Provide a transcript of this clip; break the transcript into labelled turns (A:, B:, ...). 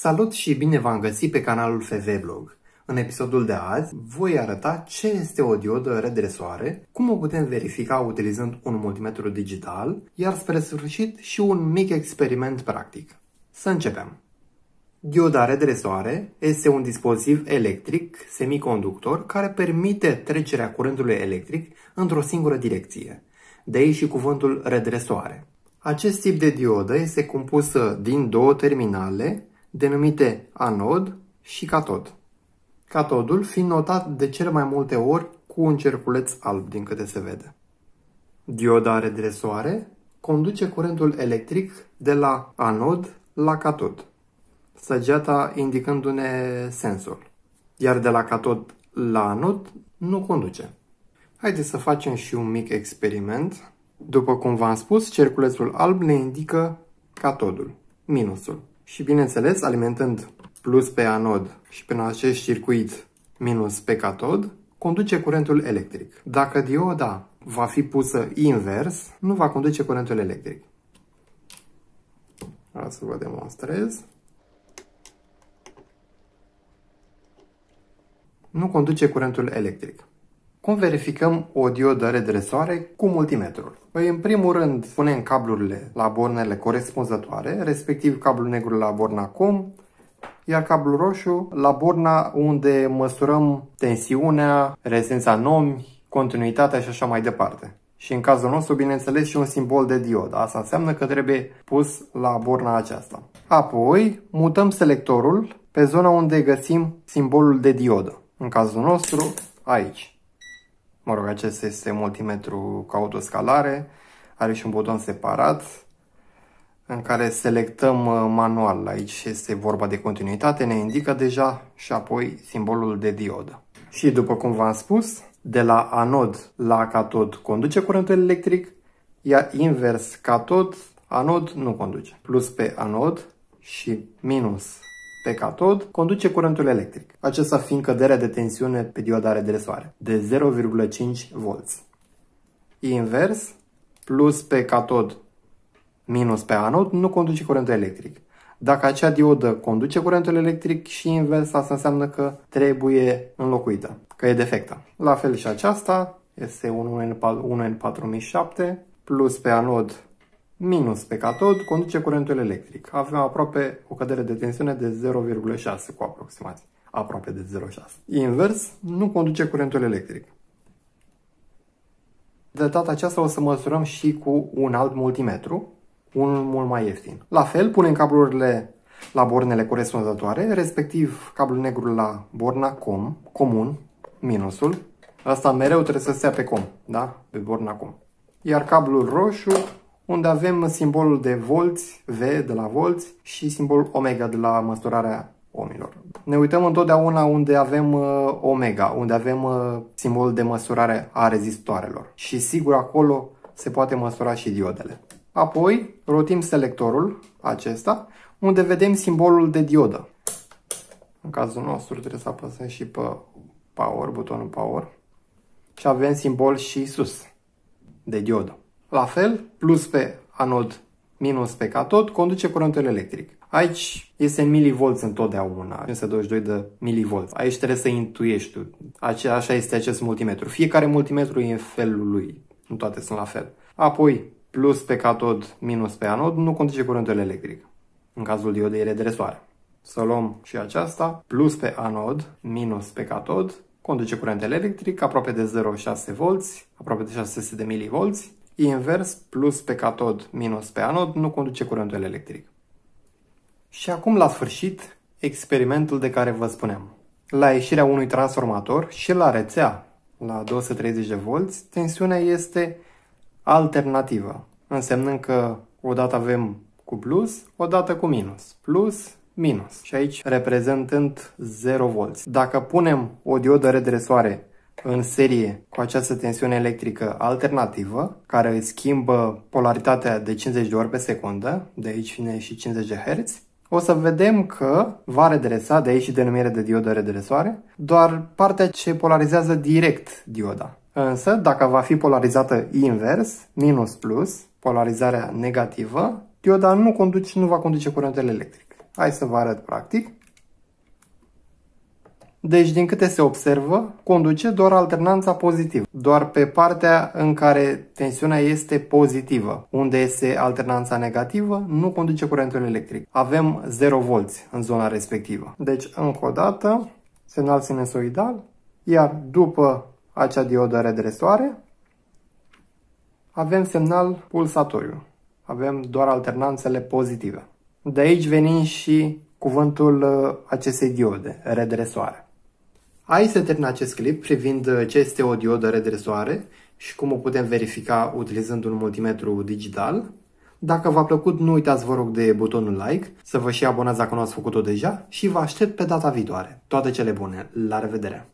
A: Salut și bine v-am găsit pe canalul FV-Blog. În episodul de azi voi arăta ce este o diodă redresoare, cum o putem verifica utilizând un multimetru digital, iar spre sfârșit și un mic experiment practic. Să începem! Dioda redresoare este un dispozitiv electric semiconductor care permite trecerea curentului electric într-o singură direcție. De aici și cuvântul redresoare. Acest tip de diodă este compusă din două terminale denumite anod și catod. Catodul fiind notat de cele mai multe ori cu un cerculeț alb, din câte se vede. Dioda redresoare conduce curentul electric de la anod la catod, săgeata indicându-ne sensul, iar de la catod la anod nu conduce. Haideți să facem și un mic experiment. După cum v-am spus, cerculețul alb ne indică catodul, minusul. Și bineînțeles, alimentând plus pe anod și prin acest circuit minus pe catod, conduce curentul electric. Dacă dioda va fi pusă invers, nu va conduce curentul electric. Hai să vă demonstrez. Nu conduce curentul electric. Cum verificăm o diodă redresoare cu multimetrul? Păi, în primul rând, punem cablurile la bornele corespunzătoare, respectiv cablul negru la borna COM, iar cablul roșu la borna unde măsurăm tensiunea, rezistența în ohmi, continuitatea și așa mai departe. Și în cazul nostru, bineînțeles, și un simbol de diodă. Asta înseamnă că trebuie pus la borna aceasta. Apoi, mutăm selectorul pe zona unde găsim simbolul de diodă. În cazul nostru, aici. Mă rog, acesta este multimetru cu autoscalare, are și un buton separat în care selectăm manual. Aici este vorba de continuitate, ne indică deja și apoi simbolul de diodă. Și după cum v-am spus, de la anod la catod conduce curentul electric, iar invers catod, anod nu conduce. Plus pe anod și minus pe catod conduce curentul electric, acesta fiind căderea de tensiune pe dioda redresoare de 0,5 V. Invers, plus pe catod minus pe anod, nu conduce curentul electric. Dacă acea diodă conduce curentul electric și invers, asta înseamnă că trebuie înlocuită, că e defectă. La fel și aceasta este un 1N4007 plus pe anod minus pe catod conduce curentul electric. Avem aproape o cădere de tensiune de 0,6 cu aproximație. Aproape de 0,6. Invers, nu conduce curentul electric. De data aceasta o să măsurăm și cu un alt multimetru, unul mult mai ieftin. La fel, punem cablurile la bornele corespunzătoare, respectiv cablul negru la borna COM, comun, minusul. Asta mereu trebuie să stea pe COM, da? Pe borna COM. Iar cablul roșu, unde avem simbolul de volți, V de la volți și simbolul omega de la măsurarea ohmilor. Ne uităm întotdeauna unde avem omega, unde avem simbolul de măsurare a rezistoarelor. Și sigur acolo se poate măsura și diodele. Apoi rotim selectorul acesta, unde vedem simbolul de diodă. În cazul nostru trebuie să apăsăm și pe power, butonul power. Și avem simbol și sus de diodă. La fel, plus pe anod, minus pe catod, conduce curentul electric. Aici este în milivolți întotdeauna, 522 de milivolți. Aici trebuie să intuiești tu. Așa este acest multimetru. Fiecare multimetru e în felul lui. Nu toate sunt la fel. Apoi, plus pe catod, minus pe anod, nu conduce curentul electric. În cazul diodei redresoare. Să luăm și aceasta. Plus pe anod, minus pe catod, conduce curent electric, aproape de 0,6 volți, aproape de 600 de milivolți. Invers, plus pe catod, minus pe anod, nu conduce curentul electric. Și acum, la sfârșit, experimentul de care vă spuneam. La ieșirea unui transformator și la rețea, la 230 de volți, tensiunea este alternativă, însemnând că odată avem cu plus, odată cu minus. Plus, minus. Și aici reprezentând 0 volți. Dacă punem o diodă redresoare în serie cu această tensiune electrică alternativă, care schimbă polaritatea de 50 de ori pe secundă, de aici vine și 50 de Hz, o să vedem că va redresa, de aici și denumirea de diodă redresoare, doar partea ce polarizează direct dioda. Însă, dacă va fi polarizată invers, minus plus, polarizarea negativă, dioda nu va conduce curentul electric. Hai să vă arăt practic. Deci, din câte se observă, conduce doar alternanța pozitivă. Doar pe partea în care tensiunea este pozitivă. Unde este alternanța negativă, nu conduce curentul electric. Avem 0 volți în zona respectivă. Deci, încă o dată, semnal sinusoidal, iar după acea diodă redresoare, avem semnal pulsatoriu. Avem doar alternanțele pozitive. De aici venind și cuvântul acestei diode, redresoare. Aici se termină acest clip privind ce este o diodă redresoare și cum o putem verifica utilizând un multimetru digital. Dacă v-a plăcut, nu uitați, vă rog, de butonul like, să vă și abonați dacă nu ați făcut-o deja și vă aștept pe data viitoare. Toate cele bune! La revedere!